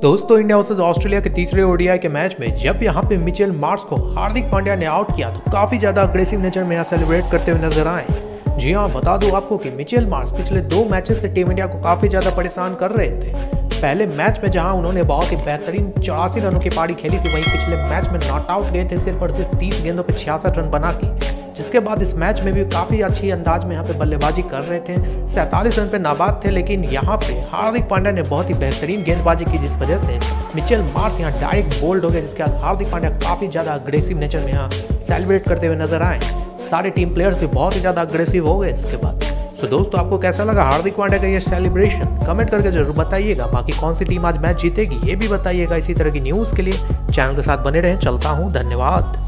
दोस्तों India versus Australia के तीसरे ओडीआई के मैच में जब यहाँ पे मिचेल मार्श को हार्दिक पांड्या ने आउट किया तो काफी ज्यादा अग्रेसिव नेचर में यहाँ सेलिब्रेट करते हुए नजर आए। जी हाँ, बता दूं आपको कि मिचेल मार्श पिछले 2 मैचेस से टीम इंडिया को काफी ज्यादा परेशान कर रहे थे। पहले मैच में जहां उन्होंने बहुत ही बेहतरीन 84 रनों की पारी खेली थी, वहीं पिछले मैच में नॉट आउट गए थे सिर्फ और सिर्फ 30 गेंदों पे 66 रन बना के। जिसके बाद इस मैच में भी काफ़ी अच्छी अंदाज में यहाँ पे बल्लेबाजी कर रहे थे, 47 रन पे नाबाद थे। लेकिन यहाँ पे हार्दिक पांड्या ने बहुत ही बेहतरीन गेंदबाजी की, जिस वजह से मिचेल मार्श यहाँ डायरेक्ट बोल्ड हो गए। जिसके बाद हार्दिक पांड्या काफ़ी ज़्यादा अग्रेसिव नेचर में यहाँ सेलिब्रेट करते हुए नजर आए। सारे टीम प्लेयर्स भी बहुत ही ज़्यादा अग्रेसिव हो गए इसके बाद। तो दोस्तों आपको कैसा लगा हार्दिक पांड्या का ये सेलिब्रेशन, कमेंट करके जरूर बताइएगा। बाकी कौन सी टीम आज मैच जीतेगी ये भी बताइएगा। इसी तरह की न्यूज़ के लिए चैनल के साथ बने रहें। चलता हूँ, धन्यवाद।